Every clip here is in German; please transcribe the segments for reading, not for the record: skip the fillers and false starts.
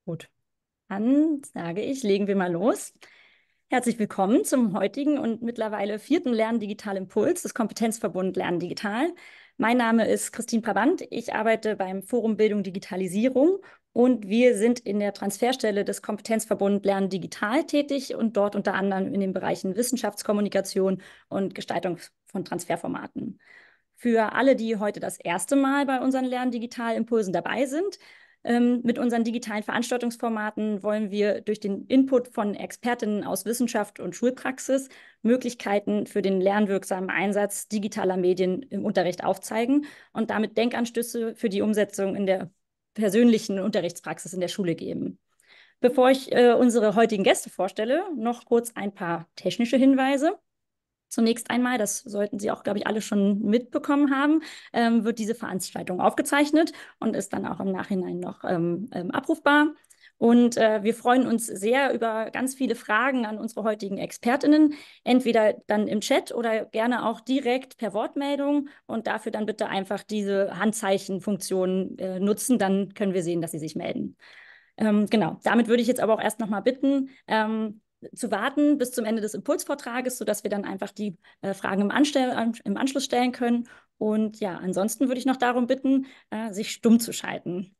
Gut, dann sage ich, legen wir mal los. Herzlich willkommen zum heutigen und mittlerweile vierten Lernen Digital Impuls des Kompetenzverbund Lernen Digital. Mein Name ist Christine Brabant. Ich arbeite beim Forum Bildung Digitalisierung und wir sind in der Transferstelle des Kompetenzverbund Lernen Digital tätig und dort unter anderem in den Bereichen Wissenschaftskommunikation und Gestaltung von Transferformaten. Für alle, die heute das erste Mal bei unseren Lernen Digital Impulsen dabei sind, mit unseren digitalen Veranstaltungsformaten wollen wir durch den Input von Expertinnen aus Wissenschaft und Schulpraxis Möglichkeiten für den lernwirksamen Einsatz digitaler Medien im Unterricht aufzeigen und damit Denkanstöße für die Umsetzung in der persönlichen Unterrichtspraxis in der Schule geben. Bevor ich unsere heutigen Gäste vorstelle, noch kurz ein paar technische Hinweise. Zunächst einmal, das sollten Sie auch, glaube ich, alle schon mitbekommen haben, wird diese Veranstaltung aufgezeichnet und ist dann auch im Nachhinein noch abrufbar. Und wir freuen uns sehr über ganz viele Fragen an unsere heutigen ExpertInnen, entweder dann im Chat oder gerne auch direkt per Wortmeldung. Und dafür dann bitte einfach diese Handzeichenfunktion nutzen, dann können wir sehen, dass Sie sich melden. Genau, damit würde ich jetzt aber auch erst noch mal bitten, zu warten bis zum Ende des Impulsvortrages, sodass wir dann einfach die Fragen im Anschluss stellen können. Und ja, ansonsten würde ich noch darum bitten, sich stumm zu schalten.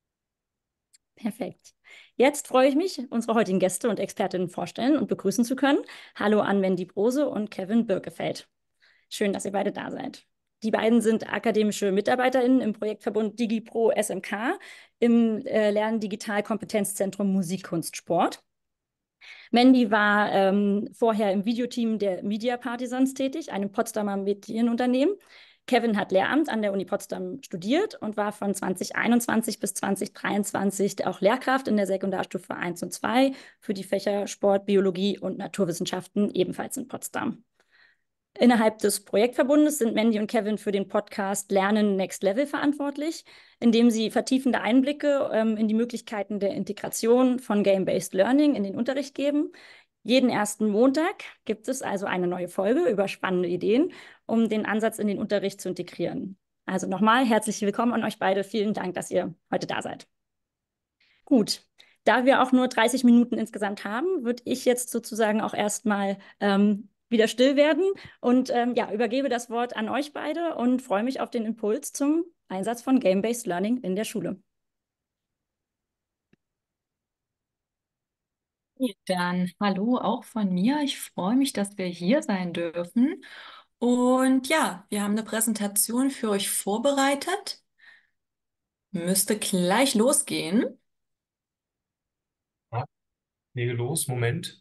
Perfekt. Jetzt freue ich mich, unsere heutigen Gäste und Expertinnen vorstellen und begrüßen zu können. Hallo an Wendy Brose und Kevin Birkefeld. Schön, dass ihr beide da seid. Die beiden sind akademische MitarbeiterInnen im Projektverbund DigiPro SMK im Lernen Digital Kompetenzzentrum Musik, Kunst, Sport. Mandy war vorher im Videoteam der Media Partisans tätig, einem Potsdamer Medienunternehmen. Kevin hat Lehramt an der Uni Potsdam studiert und war von 2021 bis 2023 auch Lehrkraft in der Sekundarstufe 1 und 2 für die Fächer Sport, Biologie und Naturwissenschaften, ebenfalls in Potsdam. Innerhalb des Projektverbundes sind Mandy und Kevin für den Podcast Lernen Next Level verantwortlich, indem sie vertiefende Einblicke in die Möglichkeiten der Integration von Game-Based Learning in den Unterricht geben. Jeden ersten Montag gibt es also eine neue Folge über spannende Ideen, um den Ansatz in den Unterricht zu integrieren. Also nochmal herzlich willkommen an euch beide. Vielen Dank, dass ihr heute da seid. Gut, da wir auch nur 30 Minuten insgesamt haben, würde ich jetzt sozusagen auch erstmal wieder still werden und ja, übergebe das Wort an euch beide und freue mich auf den Impuls zum Einsatz von Game-Based Learning in der Schule. Dann hallo auch von mir. Ich freue mich, dass wir hier sein dürfen. Und ja, wir haben eine Präsentation für euch vorbereitet. Müsste gleich losgehen. Ja, lege los, Moment.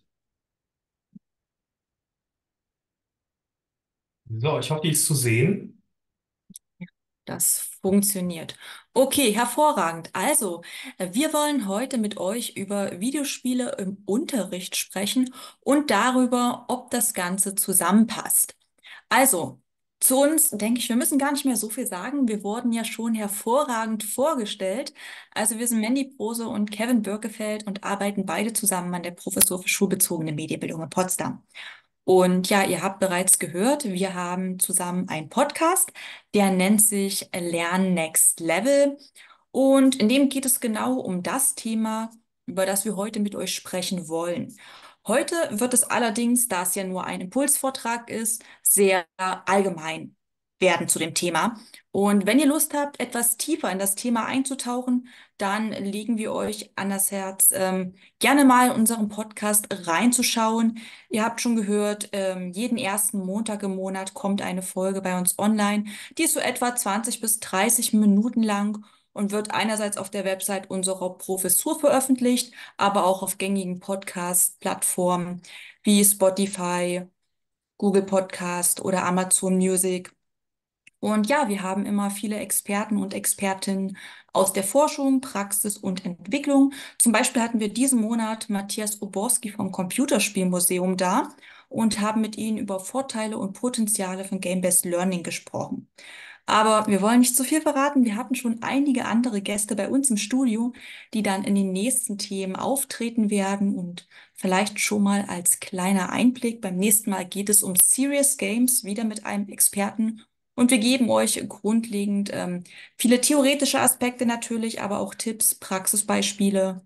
So, ich hoffe, die ist zu sehen. Das funktioniert. Okay, hervorragend. Also, wir wollen heute mit euch über Videospiele im Unterricht sprechen und darüber, ob das Ganze zusammenpasst. Also, zu uns denke ich, wir müssen gar nicht mehr so viel sagen. Wir wurden ja schon hervorragend vorgestellt. Also, wir sind Mandy Brose und Kevin Birkefeld und arbeiten beide zusammen an der Professur für schulbezogene Medienbildung in Potsdam. Und ja, ihr habt bereits gehört, wir haben zusammen einen Podcast, der nennt sich Lern Next Level. Und in dem geht es genau um das Thema, über das wir heute mit euch sprechen wollen. Heute wird es allerdings, da es ja nur ein Impulsvortrag ist, sehr allgemein werden zu dem Thema. Und wenn ihr Lust habt, etwas tiefer in das Thema einzutauchen, dann legen wir euch an das Herz, gerne mal in unseren Podcast reinzuschauen. Ihr habt schon gehört, jeden ersten Montag im Monat kommt eine Folge bei uns online. Die ist so etwa 20 bis 30 Minuten lang und wird einerseits auf der Website unserer Professur veröffentlicht, aber auch auf gängigen Podcast-Plattformen wie Spotify, Google Podcast oder Amazon Music. Und ja, wir haben immer viele Experten und Expertinnen aus der Forschung, Praxis und Entwicklung. Zum Beispiel hatten wir diesen Monat Matthias Oborski vom Computerspielmuseum da und haben mit ihnen über Vorteile und Potenziale von Game-Based Learning gesprochen. Aber wir wollen nicht zu viel verraten. Wir hatten schon einige andere Gäste bei uns im Studio, die dann in den nächsten Themen auftreten werden. Und vielleicht schon mal als kleiner Einblick, beim nächsten Mal geht es um Serious Games, wieder mit einem Experten. Und wir geben euch grundlegend viele theoretische Aspekte natürlich, aber auch Tipps, Praxisbeispiele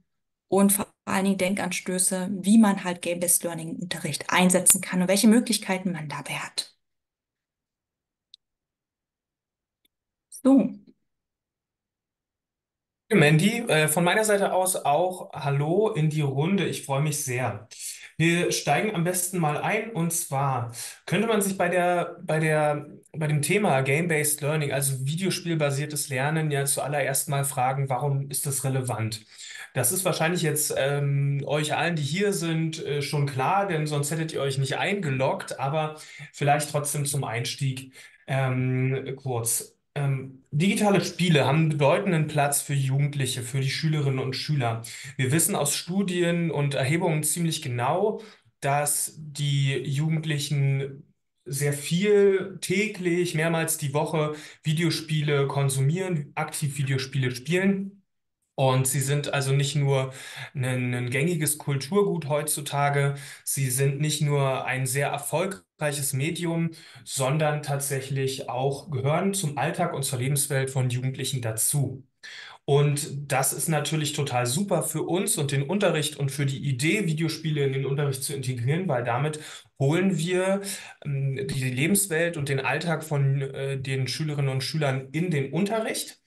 und vor allen Dingen Denkanstöße, wie man halt Game-Based Learning im Unterricht einsetzen kann und welche Möglichkeiten man dabei hat. So, Mandy, von meiner Seite aus auch Hallo in die Runde. Ich freue mich sehr. Wir steigen am besten mal ein, und zwar könnte man sich bei dem Thema Game-Based Learning, also videospielbasiertes Lernen, ja zuallererst mal fragen, warum ist das relevant? Das ist wahrscheinlich jetzt euch allen, die hier sind, schon klar, denn sonst hättet ihr euch nicht eingeloggt, aber vielleicht trotzdem zum Einstieg kurz. Digitale Spiele haben einen bedeutenden Platz für Jugendliche, für die Schülerinnen und Schüler. Wir wissen aus Studien und Erhebungen ziemlich genau, dass die Jugendlichen sehr viel täglich, mehrmals die Woche Videospiele konsumieren, aktiv Videospiele spielen. Und sie sind also nicht nur ein gängiges Kulturgut heutzutage, sie sind nicht nur ein sehr erfolgreiches Medium, sondern tatsächlich auch gehören zum Alltag und zur Lebenswelt von Jugendlichen dazu. Und das ist natürlich total super für uns und den Unterricht und für die Idee, Videospiele in den Unterricht zu integrieren, weil damit holen wir die Lebenswelt und den Alltag von den Schülerinnen und Schülern in den Unterricht.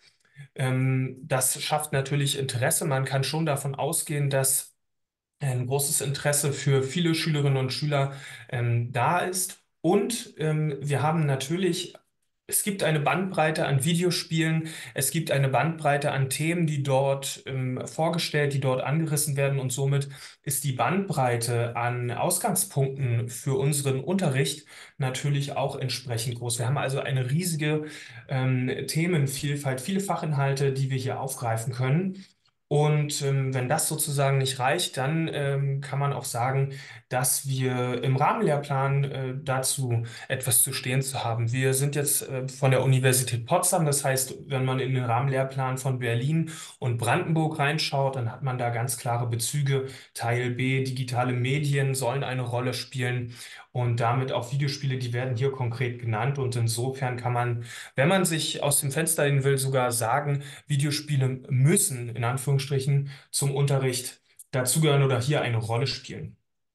Das schafft natürlich Interesse. Man kann schon davon ausgehen, dass ein großes Interesse für viele Schülerinnen und Schüler da ist. Und wir haben natürlich, es gibt eine Bandbreite an Videospielen, es gibt eine Bandbreite an Themen, die dort vorgestellt, die dort angerissen werden. Und somit ist die Bandbreite an Ausgangspunkten für unseren Unterricht natürlich auch entsprechend groß. Wir haben also eine riesige Themenvielfalt, viele Fachinhalte, die wir hier aufgreifen können. Und wenn das sozusagen nicht reicht, dann kann man auch sagen, dass wir im Rahmenlehrplan dazu etwas zu stehen zu haben. Wir sind jetzt von der Universität Potsdam, das heißt, wenn man in den Rahmenlehrplan von Berlin und Brandenburg reinschaut, dann hat man da ganz klare Bezüge. Teil B, digitale Medien sollen eine Rolle spielen und damit auch Videospiele, die werden hier konkret genannt. Und insofern kann man, wenn man sich aus dem Fenster lehnen will, sogar sagen, Videospiele müssen in Anführungsstrichen zum Unterricht dazugehören oder hier eine Rolle spielen.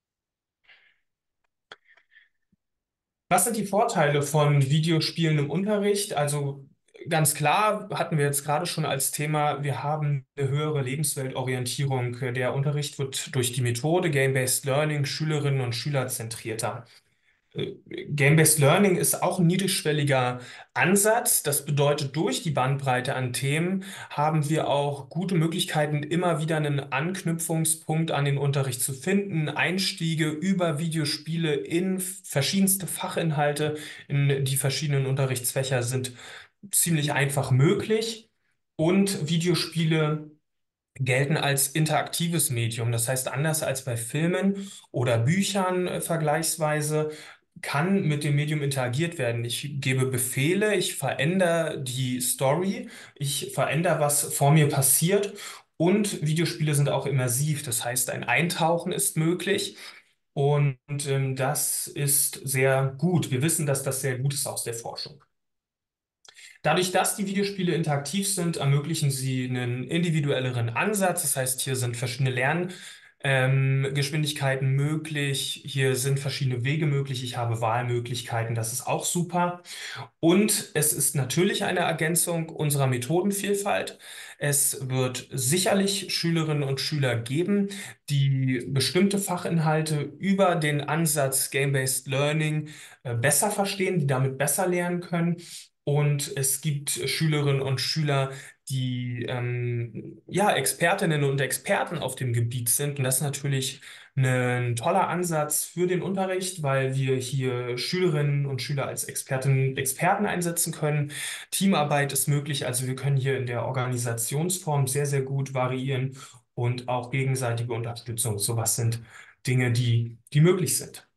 Was sind die Vorteile von Videospielen im Unterricht? Also ganz klar hatten wir jetzt gerade schon als Thema, wir haben eine höhere Lebensweltorientierung. Der Unterricht wird durch die Methode Game-Based Learning Schülerinnen und Schüler zentrierter. Game-Based Learning ist auch ein niedrigschwelliger Ansatz. Das bedeutet, durch die Bandbreite an Themen haben wir auch gute Möglichkeiten, immer wieder einen Anknüpfungspunkt an den Unterricht zu finden, Einstiege über Videospiele in verschiedenste Fachinhalte, in die verschiedenen Unterrichtsfächer sind ziemlich einfach möglich. Und Videospiele gelten als interaktives Medium. Das heißt, anders als bei Filmen oder Büchern vergleichsweise, kann mit dem Medium interagiert werden. Ich gebe Befehle, ich verändere die Story, ich verändere, was vor mir passiert. Und Videospiele sind auch immersiv. Das heißt, ein Eintauchen ist möglich. Und das ist sehr gut. Wir wissen, dass das sehr gut ist aus der Forschung. Dadurch, dass die Videospiele interaktiv sind, ermöglichen sie einen individuelleren Ansatz. Das heißt, hier sind verschiedene Lerngeschwindigkeiten möglich. Hier sind verschiedene Wege möglich. Ich habe Wahlmöglichkeiten. Das ist auch super. Und es ist natürlich eine Ergänzung unserer Methodenvielfalt. Es wird sicherlich Schülerinnen und Schüler geben, die bestimmte Fachinhalte über den Ansatz Game-Based Learning besser verstehen, die damit besser lernen können. Und es gibt Schülerinnen und Schüler, die ja, Expertinnen und Experten auf dem Gebiet sind. Und das ist natürlich ein toller Ansatz für den Unterricht, weil wir hier Schülerinnen und Schüler als Expertinnen, Experten einsetzen können. Teamarbeit ist möglich, also wir können hier in der Organisationsform sehr, sehr gut variieren und auch gegenseitige Unterstützung. Sowas sind Dinge, die möglich sind.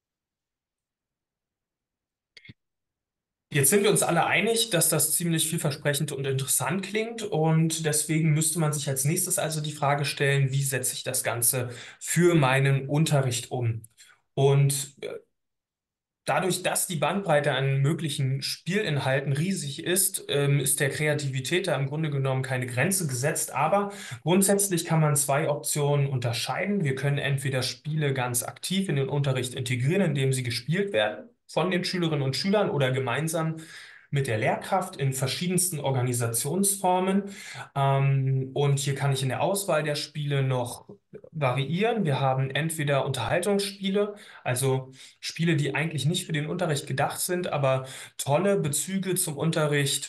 Jetzt sind wir uns alle einig, dass das ziemlich vielversprechend und interessant klingt, und deswegen müsste man sich als nächstes also die Frage stellen, wie setze ich das Ganze für meinen Unterricht um? Und Dadurch, dass die Bandbreite an möglichen Spielinhalten riesig ist der Kreativität da im Grunde genommen keine Grenze gesetzt. Aber grundsätzlich kann man zwei Optionen unterscheiden. Wir können entweder Spiele ganz aktiv in den Unterricht integrieren, indem sie gespielt werden von den Schülerinnen und Schülern oder gemeinsam mit der Lehrkraft in verschiedensten Organisationsformen. Und hier kann ich in der Auswahl der Spiele noch variieren. Wir haben entweder Unterhaltungsspiele, also Spiele, die eigentlich nicht für den Unterricht gedacht sind, aber tolle Bezüge zum Unterricht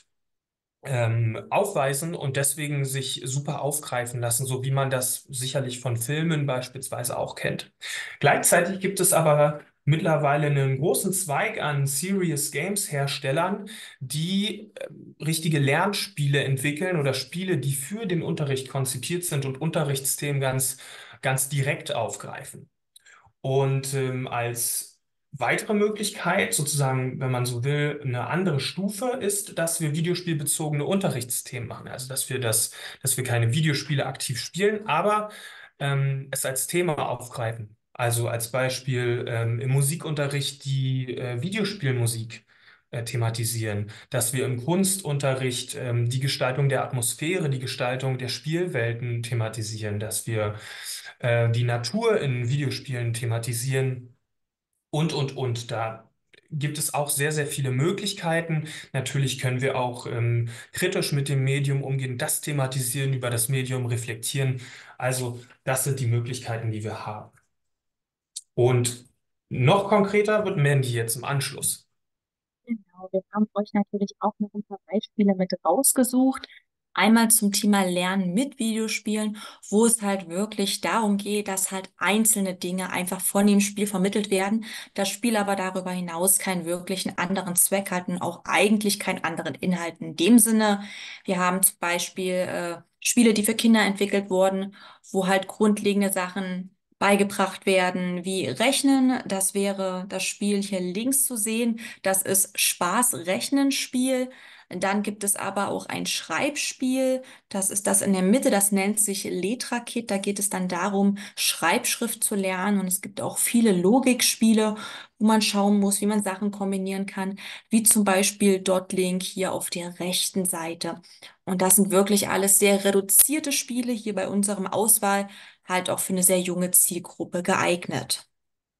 aufweisen und deswegen sich super aufgreifen lassen, so wie man das sicherlich von Filmen beispielsweise auch kennt. Gleichzeitig gibt es aber mittlerweile einen großen Zweig an Serious Games Herstellern, die richtige Lernspiele entwickeln oder Spiele, die für den Unterricht konzipiert sind und Unterrichtsthemen ganz direkt aufgreifen. Und als weitere Möglichkeit, sozusagen, wenn man so will, eine andere Stufe ist, dass wir videospielbezogene Unterrichtsthemen machen. Also dass wir keine Videospiele aktiv spielen, aber es als Thema aufgreifen. Also als Beispiel im Musikunterricht die Videospielmusik thematisieren, dass wir im Kunstunterricht die Gestaltung der Atmosphäre, die Gestaltung der Spielwelten thematisieren, dass wir die Natur in Videospielen thematisieren und. Da gibt es auch sehr, sehr viele Möglichkeiten. Natürlich können wir auch kritisch mit dem Medium umgehen, das thematisieren, über das Medium reflektieren. Also das sind die Möglichkeiten, die wir haben. Und noch konkreter wird Mandy jetzt im Anschluss. Genau, wir haben euch natürlich auch noch ein paar Beispiele mit rausgesucht. Einmal zum Thema Lernen mit Videospielen, wo es halt wirklich darum geht, dass halt einzelne Dinge einfach von dem Spiel vermittelt werden, das Spiel aber darüber hinaus keinen wirklichen anderen Zweck hat und auch eigentlich keinen anderen Inhalt in dem Sinne. Wir haben zum Beispiel Spiele, die für Kinder entwickelt wurden, wo halt grundlegende Sachen beigebracht werden, wie Rechnen. Das wäre das Spiel hier links zu sehen. Das ist Spaß-Rechnen-Spiel. Dann gibt es aber auch ein Schreibspiel. Das ist das in der Mitte. Das nennt sich LetraKit. Da geht es dann darum, Schreibschrift zu lernen. Und es gibt auch viele Logikspiele, wo man schauen muss, wie man Sachen kombinieren kann, wie zum Beispiel Dotlink hier auf der rechten Seite. Und das sind wirklich alles sehr reduzierte Spiele hier bei unserem Auswahl, halt auch für eine sehr junge Zielgruppe geeignet.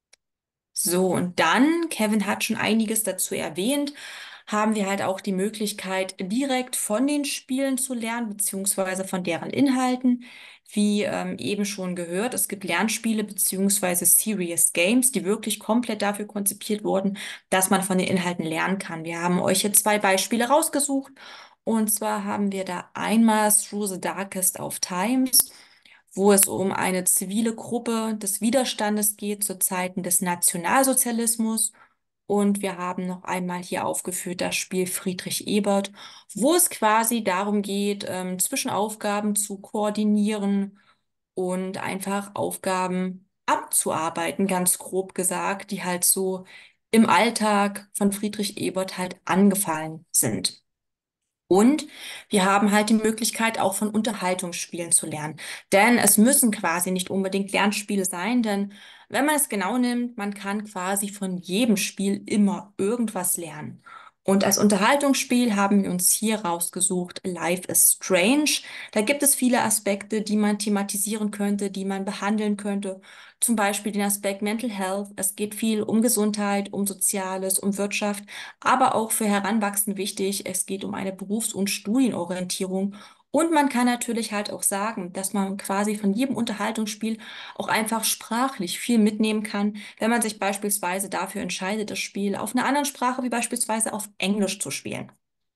So, und dann, Kevin hat schon einiges dazu erwähnt, haben wir halt auch die Möglichkeit, direkt von den Spielen zu lernen, beziehungsweise von deren Inhalten. Wie eben schon gehört, es gibt Lernspiele beziehungsweise Serious Games, die wirklich komplett dafür konzipiert wurden, dass man von den Inhalten lernen kann. Wir haben euch hier zwei Beispiele rausgesucht. Und zwar haben wir da einmal Through the Darkest of Times, wo es um eine zivile Gruppe des Widerstandes geht zu Zeiten des Nationalsozialismus. Und wir haben noch einmal hier aufgeführt das Spiel Friedrich Ebert, wo es quasi darum geht, Zwischenaufgaben zu koordinieren und einfach Aufgaben abzuarbeiten, ganz grob gesagt, die halt so im Alltag von Friedrich Ebert halt angefallen sind. Und wir haben halt die Möglichkeit, auch von Unterhaltungsspielen zu lernen. Denn es müssen quasi nicht unbedingt Lernspiele sein, denn wenn man es genau nimmt, man kann quasi von jedem Spiel immer irgendwas lernen. Und als Unterhaltungsspiel haben wir uns hier rausgesucht Life is Strange. Da gibt es viele Aspekte, die man thematisieren könnte, die man behandeln könnte. Zum Beispiel den Aspekt Mental Health. Es geht viel um Gesundheit, um Soziales, um Wirtschaft, aber auch für Heranwachsende wichtig. Es geht um eine Berufs- und Studienorientierung. Und man kann natürlich halt auch sagen, dass man quasi von jedem Unterhaltungsspiel auch einfach sprachlich viel mitnehmen kann, wenn man sich beispielsweise dafür entscheidet, das Spiel auf einer anderen Sprache wie beispielsweise auf Englisch zu spielen.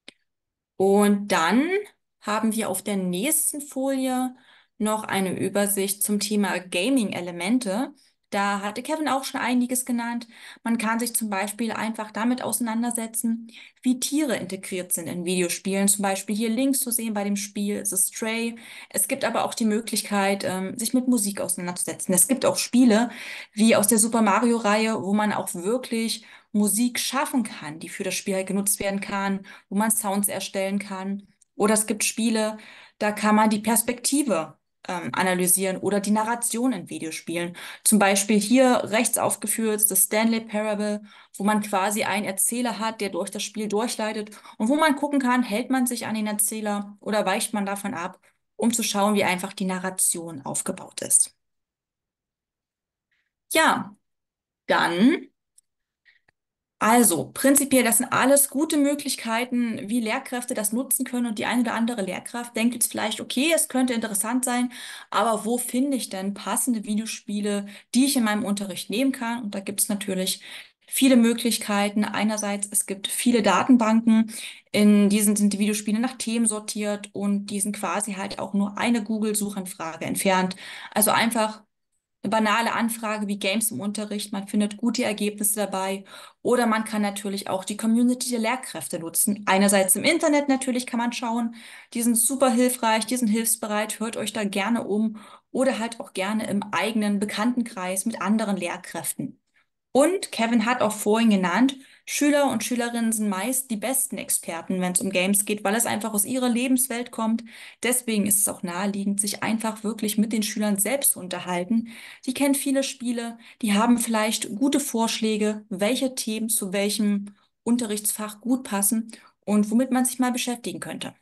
Und dann haben wir auf der nächsten Folie noch eine Übersicht zum Thema Gaming-Elemente. Da hatte Kevin auch schon einiges genannt. Man kann sich zum Beispiel einfach damit auseinandersetzen, wie Tiere integriert sind in Videospielen. Zum Beispiel hier links zu sehen bei dem Spiel The Stray. Es gibt aber auch die Möglichkeit, sich mit Musik auseinanderzusetzen. Es gibt auch Spiele wie aus der Super Mario-Reihe, wo man auch wirklich Musik schaffen kann, die für das Spiel halt genutzt werden kann, wo man Sounds erstellen kann. Oder es gibt Spiele, da kann man die Perspektive analysieren oder die Narration in Videospielen. Zum Beispiel hier rechts aufgeführt das Stanley Parable, wo man quasi einen Erzähler hat, der durch das Spiel durchleitet und wo man gucken kann, hält man sich an den Erzähler oder weicht man davon ab, um zu schauen, wie einfach die Narration aufgebaut ist. Ja, dann. Also, prinzipiell, das sind alles gute Möglichkeiten, wie Lehrkräfte das nutzen können. Und die eine oder andere Lehrkraft denkt jetzt vielleicht, okay, es könnte interessant sein, aber wo finde ich denn passende Videospiele, die ich in meinem Unterricht nehmen kann? Und da gibt es natürlich viele Möglichkeiten. Einerseits, es gibt viele Datenbanken, in diesen sind die Videospiele nach Themen sortiert und die sind quasi halt auch nur eine Google-Suchanfrage entfernt. Also einfach eine banale Anfrage wie Games im Unterricht, man findet gute Ergebnisse dabei. Oder man kann natürlich auch die Community der Lehrkräfte nutzen. Einerseits im Internet natürlich kann man schauen, die sind super hilfreich, die sind hilfsbereit, hört euch da gerne um. Oder halt auch gerne im eigenen Bekanntenkreis mit anderen Lehrkräften. Und Kevin hat auch vorhin genannt, Schüler und Schülerinnen sind meist die besten Experten, wenn es um Games geht, weil es einfach aus ihrer Lebenswelt kommt. Deswegen ist es auch naheliegend, sich einfach wirklich mit den Schülern selbst zu unterhalten. Die kennen viele Spiele, die haben vielleicht gute Vorschläge, welche Themen zu welchem Unterrichtsfach gut passen und womit man sich mal beschäftigen könnte.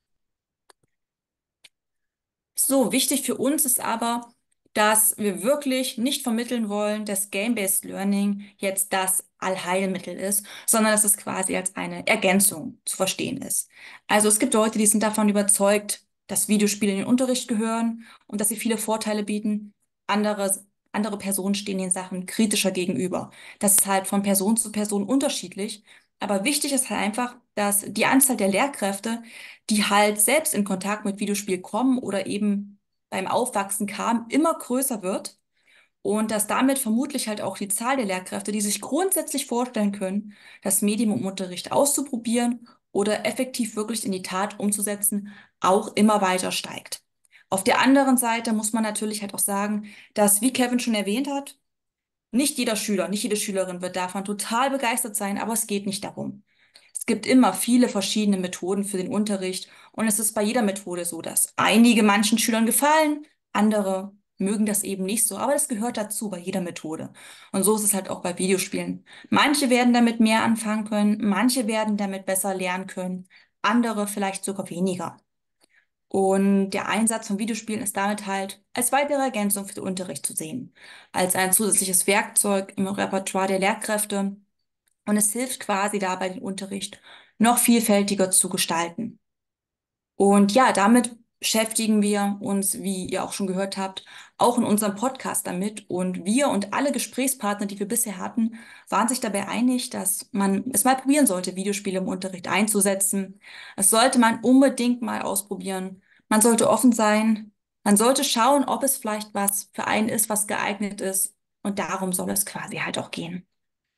So, wichtig für uns ist aber, dass wir wirklich nicht vermitteln wollen, dass Game-Based Learning jetzt das Allheilmittel ist, sondern dass es quasi als eine Ergänzung zu verstehen ist. Also es gibt Leute, die sind davon überzeugt, dass Videospiele in den Unterricht gehören und dass sie viele Vorteile bieten. Andere Personen stehen den Sachen kritischer gegenüber. Das ist halt von Person zu Person unterschiedlich. Aber wichtig ist halt einfach, dass die Anzahl der Lehrkräfte, die halt selbst in Kontakt mit Videospiel kommen oder eben beim Aufwachsen kamen, immer größer wird und dass damit vermutlich halt auch die Zahl der Lehrkräfte, die sich grundsätzlich vorstellen können, das Medium im Unterricht auszuprobieren oder effektiv wirklich in die Tat umzusetzen, auch immer weiter steigt. Auf der anderen Seite muss man natürlich halt auch sagen, dass, wie Kevin schon erwähnt hat, nicht jeder Schüler, nicht jede Schülerin wird davon total begeistert sein, aber es geht nicht darum. Es gibt immer viele verschiedene Methoden für den Unterricht und es ist bei jeder Methode so, dass einige manchen Schülern gefallen, andere mögen das eben nicht so, aber das gehört dazu bei jeder Methode. Und so ist es halt auch bei Videospielen. Manche werden damit mehr anfangen können, manche werden damit besser lernen können, andere vielleicht sogar weniger. Und der Einsatz von Videospielen ist damit halt als weitere Ergänzung für den Unterricht zu sehen, als ein zusätzliches Werkzeug im Repertoire der Lehrkräfte. Und es hilft quasi dabei, den Unterricht noch vielfältiger zu gestalten. Und ja, damit beschäftigen wir uns, wie ihr auch schon gehört habt, auch in unserem Podcast damit. Und wir und alle Gesprächspartner, die wir bisher hatten, waren sich dabei einig, dass man es mal probieren sollte, Videospiele im Unterricht einzusetzen. Das sollte man unbedingt mal ausprobieren. Man sollte offen sein. Man sollte schauen, ob es vielleicht was für einen ist, was geeignet ist. Und darum soll es quasi halt auch gehen.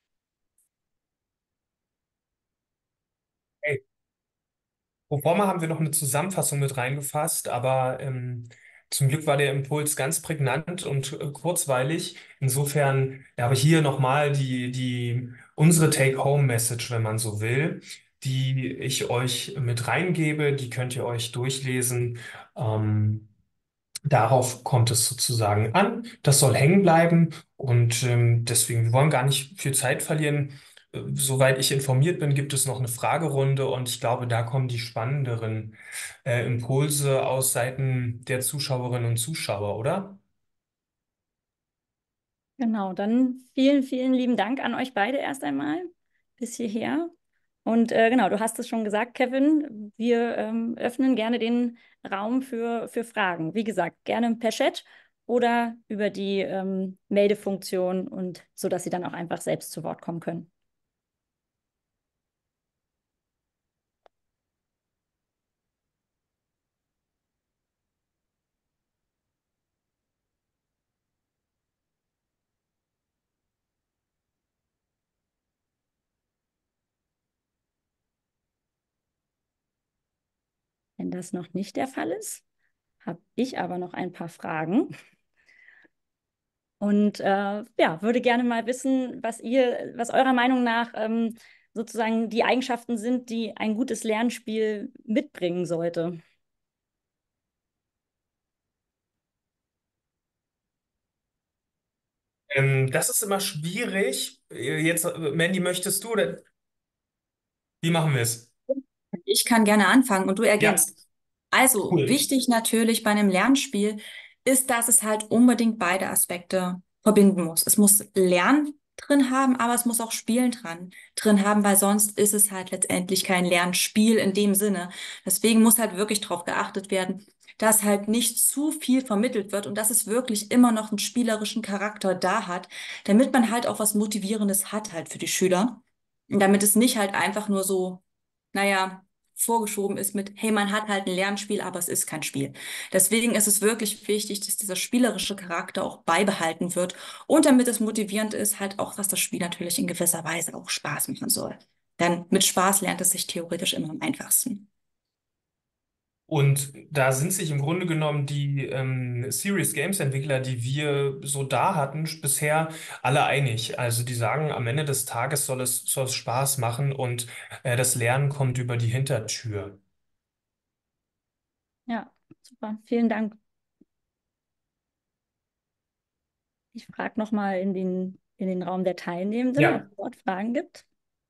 Hey, pro forma haben wir noch eine Zusammenfassung mit reingefasst, aber zum Glück war der Impuls ganz prägnant und kurzweilig. Insofern habe ich hier nochmal unsere Take-Home-Message, wenn man so will, die ich euch mit reingebe. Die könnt ihr euch durchlesen. Darauf kommt es sozusagen an. Das soll hängen bleiben und deswegen, wir wollen gar nicht viel Zeit verlieren. Soweit ich informiert bin, gibt es noch eine Fragerunde und ich glaube, da kommen die spannenderen Impulse aus Seiten der Zuschauerinnen und Zuschauer, oder? Genau, dann vielen, vielen lieben Dank an euch beide erst einmal bis hierher. Und genau, du hast es schon gesagt, Kevin, wir öffnen gerne den Raum für Fragen. Wie gesagt, gerne per Chat oder über die Meldefunktion und so, dass Sie dann auch einfach selbst zu Wort kommen können. Wenn das noch nicht der Fall ist, habe ich aber noch ein paar Fragen. Und ja, würde gerne mal wissen, was eurer Meinung nach sozusagen die Eigenschaften sind, die ein gutes Lernspiel mitbringen sollte. Das ist immer schwierig. Jetzt, Mandy, möchtest du, oder wie machen wir es? Ich kann gerne anfangen und du Ja, ergänzt. Also, cool. wichtig natürlich bei einem Lernspiel ist, dass es halt unbedingt beide Aspekte verbinden muss. Es muss Lernen drin haben, aber es muss auch Spielen drin haben, weil sonst ist es halt letztendlich kein Lernspiel in dem Sinne. Deswegen muss halt wirklich darauf geachtet werden, dass halt nicht zu viel vermittelt wird und dass es wirklich immer noch einen spielerischen Charakter da hat, damit man halt auch was Motivierendes hat halt für die Schüler. Und damit es nicht halt einfach nur so, naja, vorgeschoben ist mit, hey, man hat halt ein Lernspiel, aber es ist kein Spiel. Deswegen ist es wirklich wichtig, dass dieser spielerische Charakter auch beibehalten wird und damit es motivierend ist, halt auch, dass das Spiel natürlich in gewisser Weise auch Spaß machen soll. Denn mit Spaß lernt es sich theoretisch immer am einfachsten. Und da sind sich im Grunde genommen die Serious Games Entwickler, die wir so da hatten, bisher alle einig. Also die sagen, am Ende des Tages soll es Spaß machen und das Lernen kommt über die Hintertür. Ja, super. Vielen Dank. Ich frage nochmal in den Raum der Teilnehmenden, ob Ja. es dort Fragen gibt.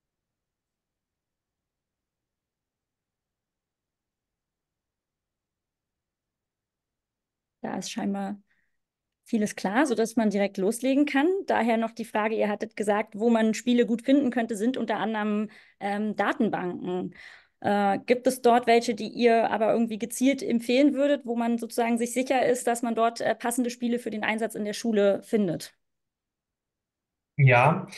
Da ist scheinbar vieles klar, sodass man direkt loslegen kann. Daher noch die Frage, ihr hattet gesagt, wo man Spiele gut finden könnte, sind unter anderem Datenbanken. Gibt es dort welche, die ihr aber irgendwie gezielt empfehlen würdet, wo man sozusagen sich sicher ist, dass man dort passende Spiele für den Einsatz in der Schule findet? Ja,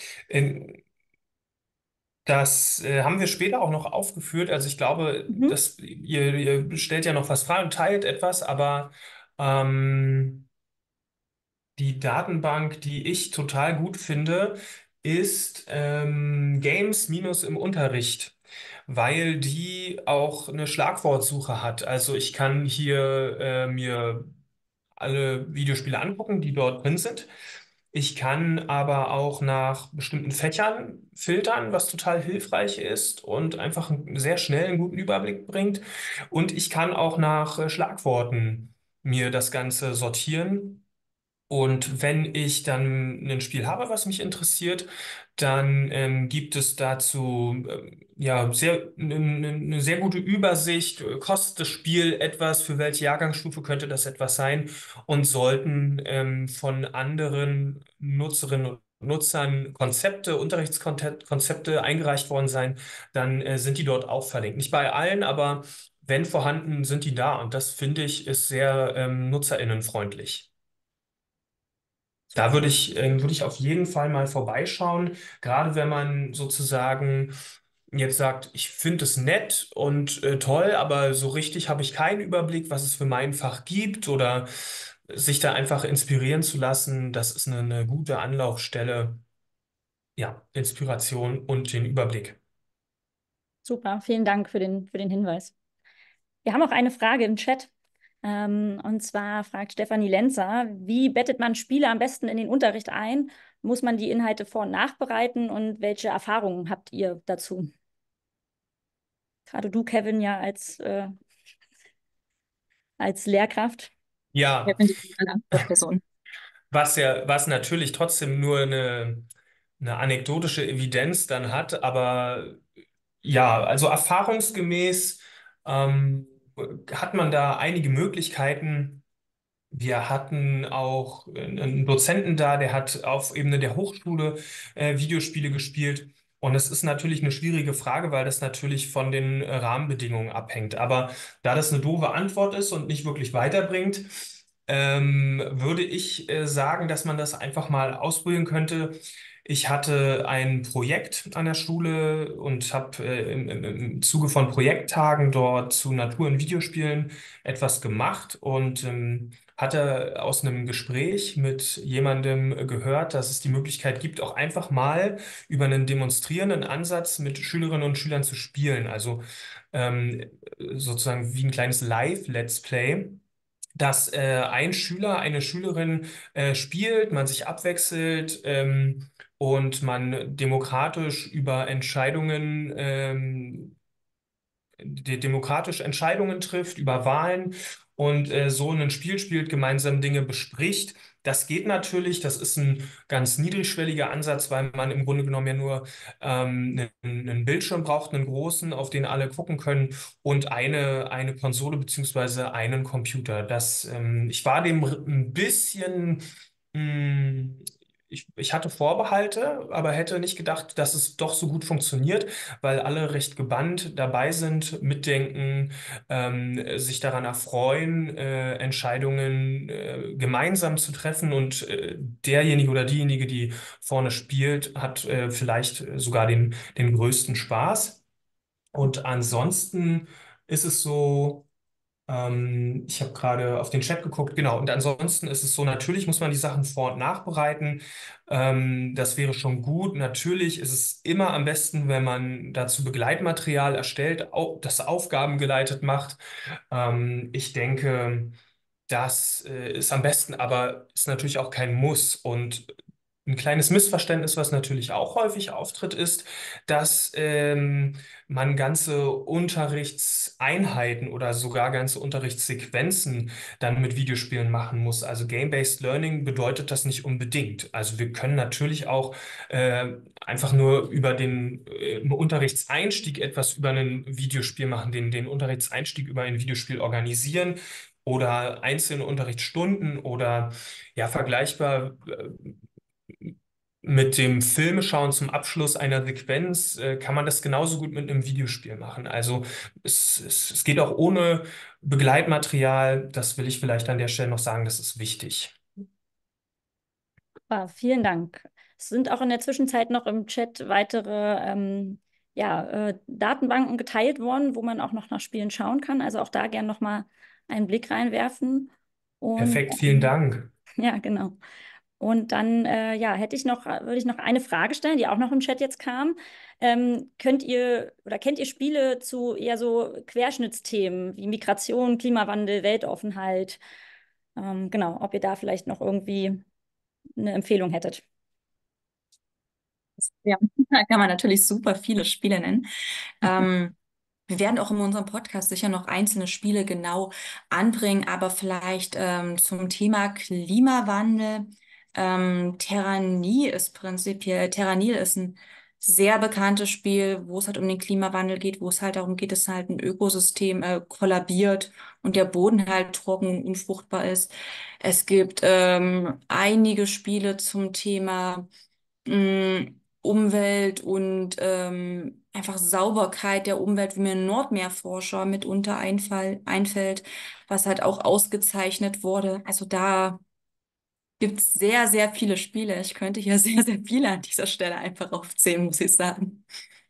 das haben wir später auch noch aufgeführt. Also ich glaube, Mhm. ihr stellt ja noch was frei und teilt etwas, aber ähm, die Datenbank, die ich total gut finde, ist Games minus im Unterricht, weil die auch eine Schlagwortsuche hat. Also ich kann hier mir alle Videospiele angucken, die dort drin sind. Ich kann aber auch nach bestimmten Fächern filtern, was total hilfreich ist und einfach einen sehr schnell einen guten Überblick bringt. Und ich kann auch nach Schlagworten mir das Ganze sortieren. Und wenn ich dann ein Spiel habe, was mich interessiert, dann gibt es dazu ja eine sehr gute Übersicht. Kostet das Spiel etwas? Für welche Jahrgangsstufe könnte das etwas sein? Und sollten von anderen Nutzerinnen und Nutzern Unterrichtskonzepte eingereicht worden sein, dann sind die dort auch verlinkt. Nicht bei allen, aber wenn vorhanden, sind die da. Und das finde ich ist sehr nutzerinnenfreundlich. Da Super. würde ich auf jeden Fall mal vorbeischauen, gerade wenn man sozusagen jetzt sagt, ich finde es nett und toll, aber so richtig habe ich keinen Überblick, was es für mein Fach gibt oder sich da einfach inspirieren zu lassen, das ist eine gute Anlaufstelle, ja, Inspiration und den Überblick. Super. Vielen Dank für den Hinweis. Wir haben auch eine Frage im Chat. Und zwar fragt Stefanie Lenzer, wie bettet man Spiele am besten in den Unterricht ein? Muss man die Inhalte vor- und nachbereiten und welche Erfahrungen habt ihr dazu? Gerade du, Kevin, ja als Lehrkraft. Ja, Ja, bin die ideale Ansprechperson. was natürlich trotzdem nur eine anekdotische Evidenz dann hat, aber ja, also erfahrungsgemäß ähm, hat man da einige Möglichkeiten. Wir hatten auch einen Dozenten da, der hat auf Ebene der Hochschule Videospiele gespielt. Und es ist natürlich eine schwierige Frage, weil das natürlich von den Rahmenbedingungen abhängt. Aber da das eine doofe Antwort ist und nicht wirklich weiterbringt, würde ich sagen, dass man das einfach mal ausprobieren könnte. Ich hatte ein Projekt an der Schule und habe im Zuge von Projekttagen dort zu Natur- und Videospielen etwas gemacht und hatte aus einem Gespräch mit jemandem gehört, dass es die Möglichkeit gibt, auch einfach mal über einen demonstrierenden Ansatz mit Schülerinnen und Schülern zu spielen. Also ähm, sozusagen wie ein kleines Live-Let's Play, dass ein Schüler, eine Schülerin spielt, man sich abwechselt und man demokratisch über demokratisch Entscheidungen trifft, über Wahlen und so ein Spiel spielt, gemeinsam Dinge bespricht. Das geht natürlich, das ist ein ganz niedrigschwelliger Ansatz, weil man im Grunde genommen ja nur einen Bildschirm braucht, einen großen, auf den alle gucken können und eine Konsole beziehungsweise einen Computer. Ich war dem ein bisschen, mh, ich hatte Vorbehalte, aber hätte nicht gedacht, dass es doch so gut funktioniert, weil alle recht gebannt dabei sind, mitdenken, sich daran erfreuen, Entscheidungen gemeinsam zu treffen und derjenige oder diejenige, die vorne spielt, hat vielleicht sogar den größten Spaß. Und ansonsten ist es so, ich habe gerade auf den Chat geguckt, genau. Und ansonsten ist es so, natürlich muss man die Sachen vor- und nachbereiten. Das wäre schon gut. Natürlich ist es immer am besten, wenn man dazu Begleitmaterial erstellt, das Aufgaben geleitet macht. Ich denke, das ist am besten, aber ist natürlich auch kein Muss. Und ein kleines Missverständnis, was natürlich auch häufig auftritt, ist, dass man ganze Unterrichtseinheiten oder sogar ganze Unterrichtssequenzen dann mit Videospielen machen muss. Also Game-Based Learning bedeutet das nicht unbedingt. Also wir können natürlich auch einfach nur über den im Unterrichtseinstieg etwas über ein Videospiel machen, den Unterrichtseinstieg über ein Videospiel organisieren oder einzelne Unterrichtsstunden oder ja, vergleichbar mit dem Filmeschauen zum Abschluss einer Sequenz kann man das genauso gut mit einem Videospiel machen. Also es geht auch ohne Begleitmaterial. Das will ich vielleicht an der Stelle noch sagen, das ist wichtig. Vielen Dank. Es sind auch in der Zwischenzeit noch im Chat weitere Datenbanken geteilt worden, wo man auch noch nach Spielen schauen kann. Also auch da gern noch mal einen Blick reinwerfen. Und Perfekt, vielen Dank. ja, genau. Und dann würde ich noch eine Frage stellen, die auch noch im Chat jetzt kam. Könnt ihr oder kennt ihr Spiele zu eher so Querschnittsthemen wie Migration, Klimawandel, Weltoffenheit? Genau, ob ihr da vielleicht noch irgendwie eine Empfehlung hättet. Ja, da kann man natürlich super viele Spiele nennen. Ähm, Wir werden auch in unserem Podcast sicher noch einzelne Spiele genau anbringen, aber vielleicht zum Thema Klimawandel. Terranil ist ein sehr bekanntes Spiel, wo es halt um den Klimawandel geht, wo es halt darum geht, dass halt ein Ökosystem kollabiert und der Boden halt trocken und unfruchtbar ist. Es gibt einige Spiele zum Thema Umwelt und einfach Sauberkeit der Umwelt, wie mir ein Nordmeerforscher mitunter einfällt, was halt auch ausgezeichnet wurde. Also da gibt's sehr, sehr viele Spiele. Ich könnte hier sehr, sehr viele an dieser Stelle einfach aufzählen, muss ich sagen.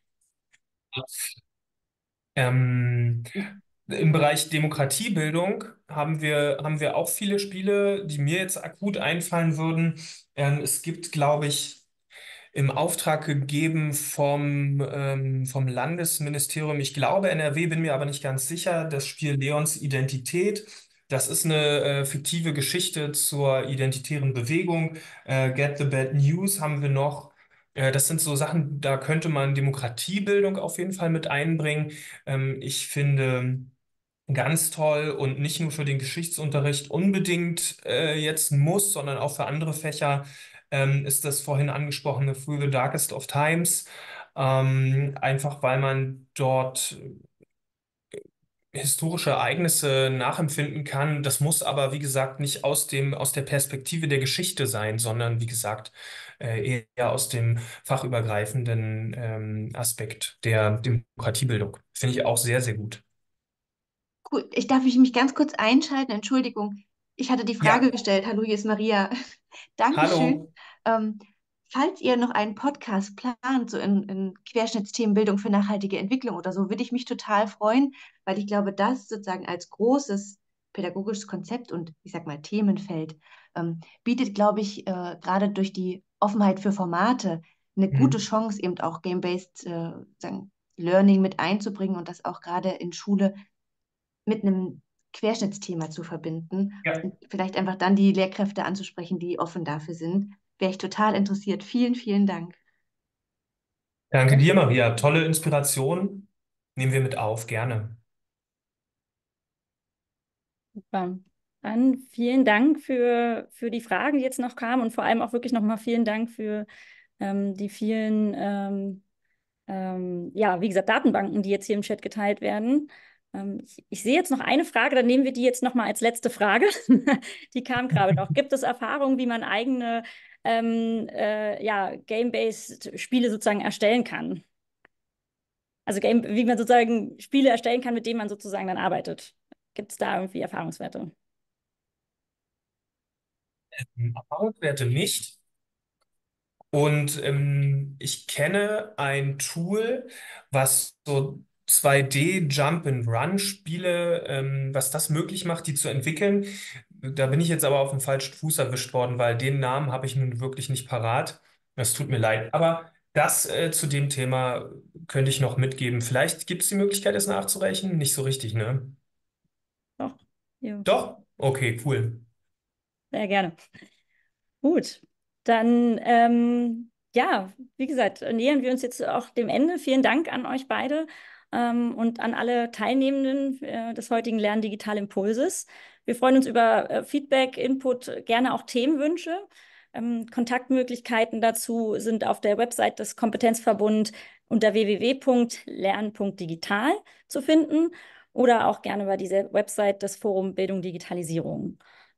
Ähm, Im Bereich Demokratiebildung haben wir auch viele Spiele, die mir jetzt akut einfallen würden. Es gibt, glaube ich, im Auftrag gegeben vom Landesministerium, ich glaube NRW, bin mir aber nicht ganz sicher, das Spiel Leons Identität. Das ist eine fiktive Geschichte zur identitären Bewegung. Get the Bad News haben wir noch. Das sind so Sachen, da könnte man Demokratiebildung auf jeden Fall mit einbringen. Ich finde ganz toll und nicht nur für den Geschichtsunterricht unbedingt jetzt ein Muss, sondern auch für andere Fächer ist das vorhin angesprochene Through the Darkest of Times. Einfach weil man dort historische Ereignisse nachempfinden kann. Das muss aber, wie gesagt, nicht aus der Perspektive der Geschichte sein, sondern wie gesagt, eher aus dem fachübergreifenden Aspekt der Demokratiebildung. Finde ich auch sehr, sehr gut. Cool. Ich darf mich ganz kurz einschalten. Entschuldigung. Ich hatte die Frage Ja, gestellt. Hallo, hier ist Maria. Dankeschön. hallo. Ähm, Falls ihr noch einen Podcast plant, so in Querschnittsthemenbildung für nachhaltige Entwicklung oder so, würde ich mich total freuen, weil ich glaube, das sozusagen als großes pädagogisches Konzept und ich sag mal Themenfeld bietet, glaube ich, gerade durch die Offenheit für Formate eine gute Mhm. Chance, eben auch Game-based sagen, Learning mit einzubringen und das auch gerade in Schule mit einem Querschnittsthema zu verbinden Ja. und vielleicht einfach dann die Lehrkräfte anzusprechen, die offen dafür sind. Wäre ich total interessiert. Vielen, vielen Dank. Danke dir, Maria. Tolle Inspiration. Nehmen wir mit auf, gerne. Super. Dann vielen Dank für die Fragen, die jetzt noch kamen und vor allem auch wirklich nochmal vielen Dank für die vielen, ja, wie gesagt, Datenbanken, die jetzt hier im Chat geteilt werden. Ich sehe jetzt noch eine Frage, dann nehmen wir die jetzt nochmal als letzte Frage. Die kam gerade noch. Gibt es Erfahrungen, wie man eigene ja, Game-based Spiele sozusagen erstellen kann? Also wie man sozusagen Spiele erstellen kann, mit denen man sozusagen dann arbeitet. Gibt es da irgendwie Erfahrungswerte? Erfahrungswerte nicht. Und ich kenne ein Tool, was so 2D Jump-and-Run-Spiele, was das möglich macht, die zu entwickeln. Da bin ich jetzt aber auf dem falschen Fuß erwischt worden, weil den Namen habe ich nun wirklich nicht parat. Das tut mir leid. Aber das zu dem Thema könnte ich noch mitgeben. Vielleicht gibt es die Möglichkeit, es nachzureichen. Nicht so richtig, ne? Doch. Ja, Doch? Okay, cool. sehr gerne. Gut, dann ja, wie gesagt, nähern wir uns jetzt auch dem Ende. Vielen Dank an euch beide und an alle Teilnehmenden des heutigen Lernen Digital Impulses. Wir freuen uns über Feedback, Input, gerne auch Themenwünsche. Kontaktmöglichkeiten dazu sind auf der Website des Kompetenzverbund unter www.lern.digital zu finden oder auch gerne über diese Website des Forum Bildung Digitalisierung.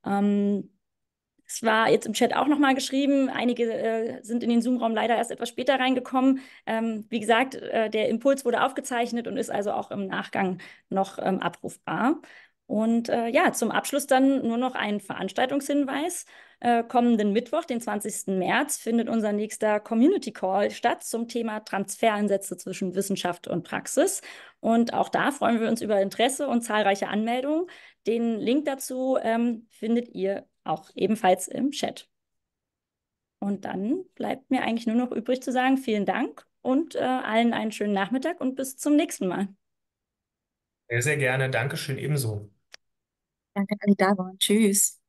Es war jetzt im Chat auch nochmal geschrieben, einige sind in den Zoom-Raum leider erst etwas später reingekommen. Wie gesagt, der Impuls wurde aufgezeichnet und ist also auch im Nachgang noch abrufbar. Und ja, zum Abschluss dann nur noch ein Veranstaltungshinweis. Kommenden Mittwoch, den 20. März, findet unser nächster Community Call statt zum Thema Transferansätze zwischen Wissenschaft und Praxis. Und auch da freuen wir uns über Interesse und zahlreiche Anmeldungen. Den Link dazu findet ihr auch ebenfalls im Chat. Und dann bleibt mir eigentlich nur noch übrig zu sagen, vielen Dank und allen einen schönen Nachmittag und bis zum nächsten Mal. Sehr, sehr gerne. Dankeschön ebenso. Danke, dass ihr da waren. Tschüss.